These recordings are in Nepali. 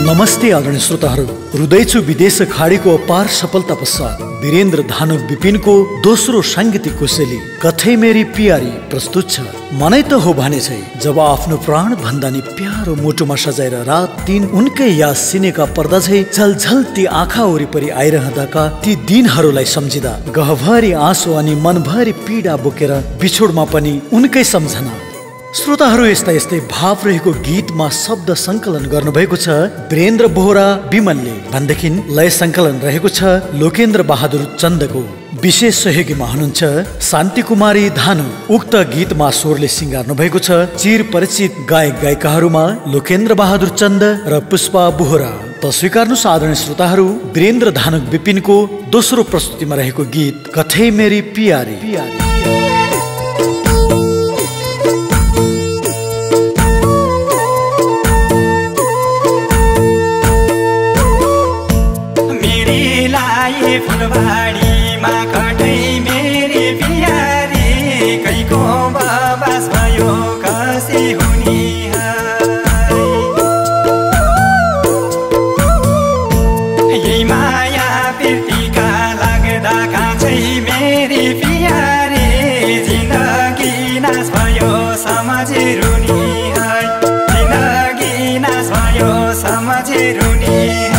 नमस्ते आदरणीय श्रोताहरू, हृदयछु विदेश खाडीको अपार सफलता पश्चात वीरेन्द्र धानुक विपिनको दोस्रो साङ्गीतिक कोसेली कथै मेरी पियारी प्रस्तुत छ। मनै त हो भने छै जब आफ्नो प्राण भन्दा नि प्यारो मुटुमा सजाएर रात दिन उनकै याद सिनेका पर्दा झै झलझल ती आँखा वरिपरि आइरहँदाका ती दिनहरूलाई सम्झिँदा गहभरि आँसु अनि मनभरि पीडा बोकेर बिछोडमा पनि उनकै सम्झना। श्रोताहरू, यस्ता यस्तै भाव रहेको गीतमा शब्द सङ्कलन गर्नुभएको छ वीरेन्द्र बोहरा विमलले भनेदेखि लय सङ्कलन रहेको छ लोकेन्द्र बहादुर चन्दको। विशेष सहयोगीमा हुनुहुन्छ शान्ति कुमारी धानु। उक्त गीतमा स्वरले सिँगार्नु भएको छ चिर परिचित गायक गायिकाहरूमा लोकेन्द्र बहादुर चन्द र पुष्पा बोहरा। त स्वीकार्नुहोस् आदरणीय श्रोताहरू, वीरेन्द्र धानुक विपिनको दोस्रो प्रस्तुतिमा रहेको गीत कथै मेरी पियारी। फुलबारीमा कठै मेरी पियारी कैको बास भयो कसी हुनी यही माया प्रीतिका लाग्दा काँचै मेरी पियारी जिन्दगी नाश भयो समाजै रुनी जिन्दगी नाश भयो समाजै रुनी।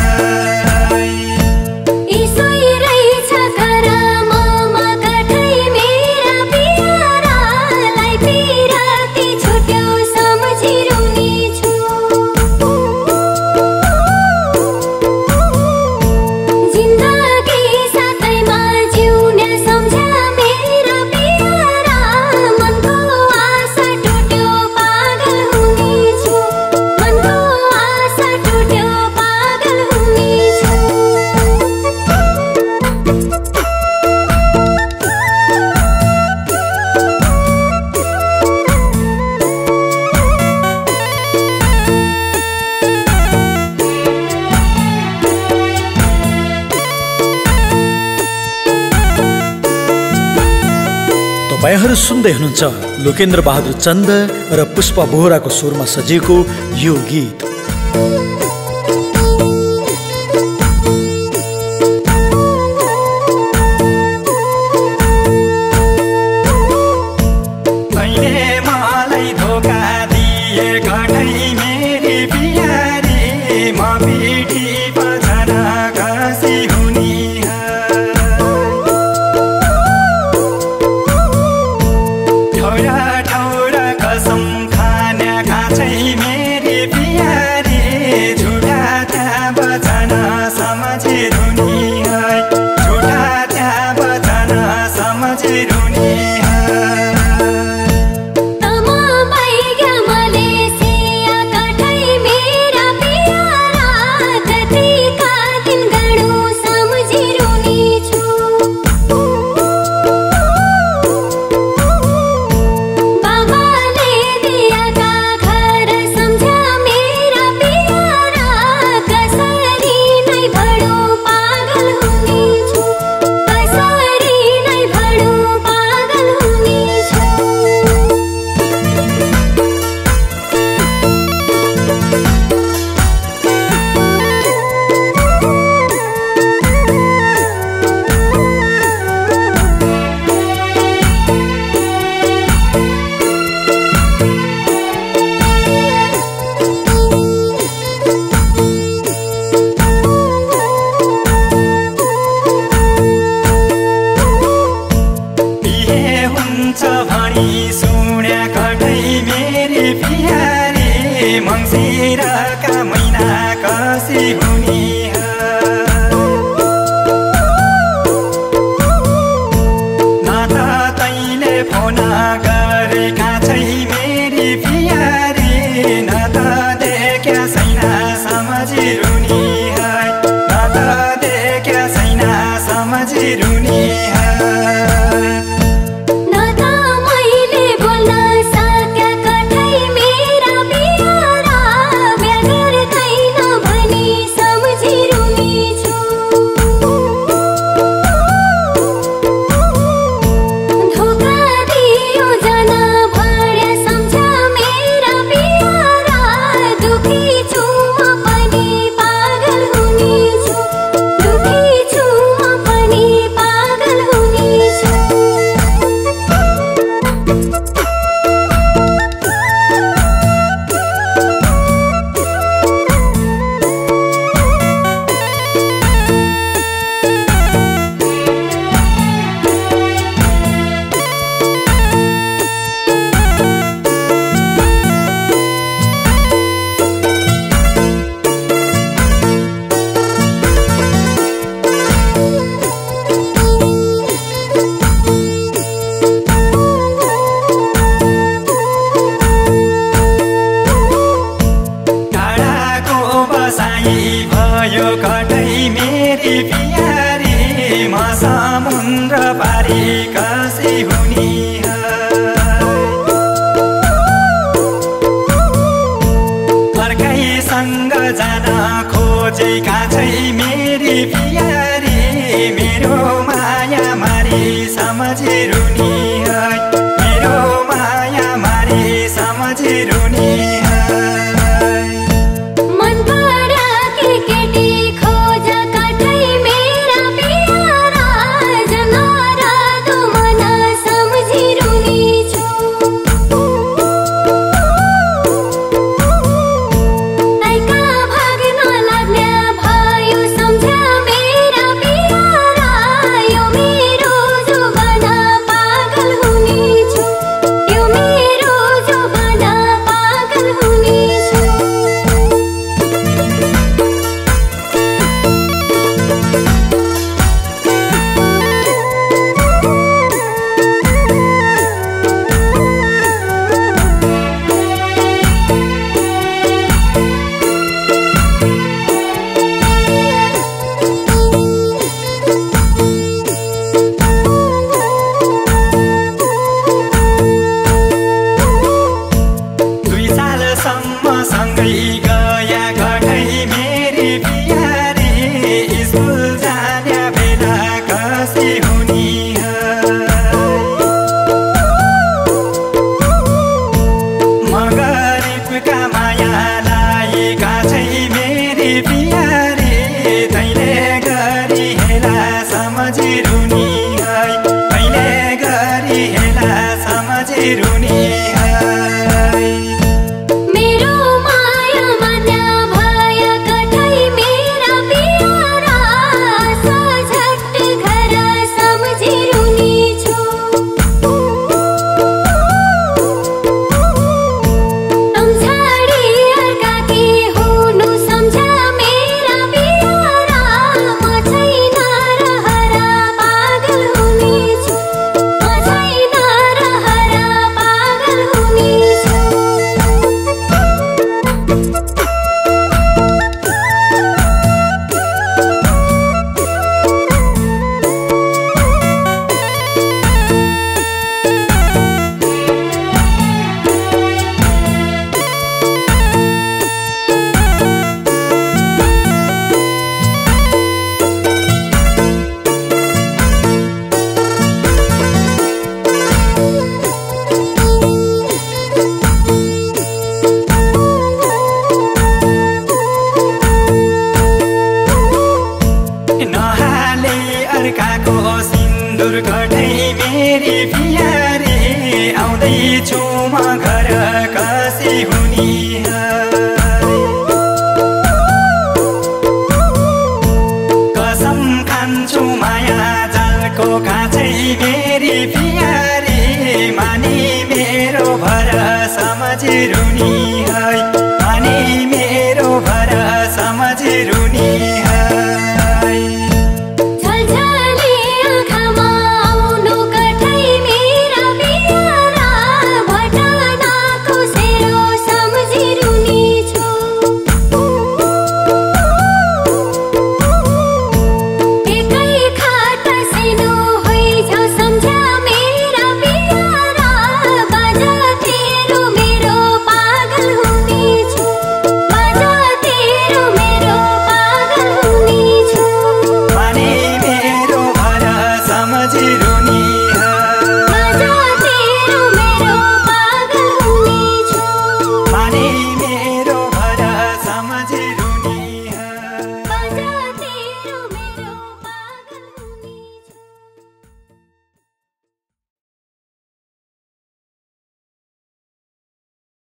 तपाईँहरू सुन्दै हुनुहुन्छ लोकेन्द्र बहादुर चन्द र पुष्पा बोहराको स्वरमा सजिएको यो गीत। मैले बोल्न सक्या कठै मेरा पियारा सँग जान खोजेका छै मेरी प्यारी मेरो माया मारी सम्झी रुनी है मेरो माया मारी सम्झी रुनी है मन परा के केटी खोज काठै मेरा प्यारा जनारा तो मन सम्झी रुनी छु तैका भाग्न लाग्ने भयो सम्झा मेरा प्यारा यो मेरो जुबाना पागल हुने छु यो मेरो जुबाना पागल हुने छु दुई सालसम्म सँगै गया घटै मेरी प्यारी स्कुल जाने बेला कसी हुनी म गरिबका मायालाई काछै मेरी प्यारी तैले गरी हेला सम्झी रुनी है तैले गरी हेला सम्झी रुनी है मेरो माया मान्या भया कठै मेरा प्यारा सझट घर सम्झी रुनी छु सम्झाडी अर्का के हुनु सम्झा मेरा प्यारा म छैन रहरा पागल हुने छु म छैन रहरा पागल हुने छु नहाले अर्काको सिन्दुर घटै मेरी प्यारी आउँदैछु म घर कसी हुनी कसम खान्छु माया जालको काछै मेरी प्यारी मानी मेरो भर सम्झी रुनी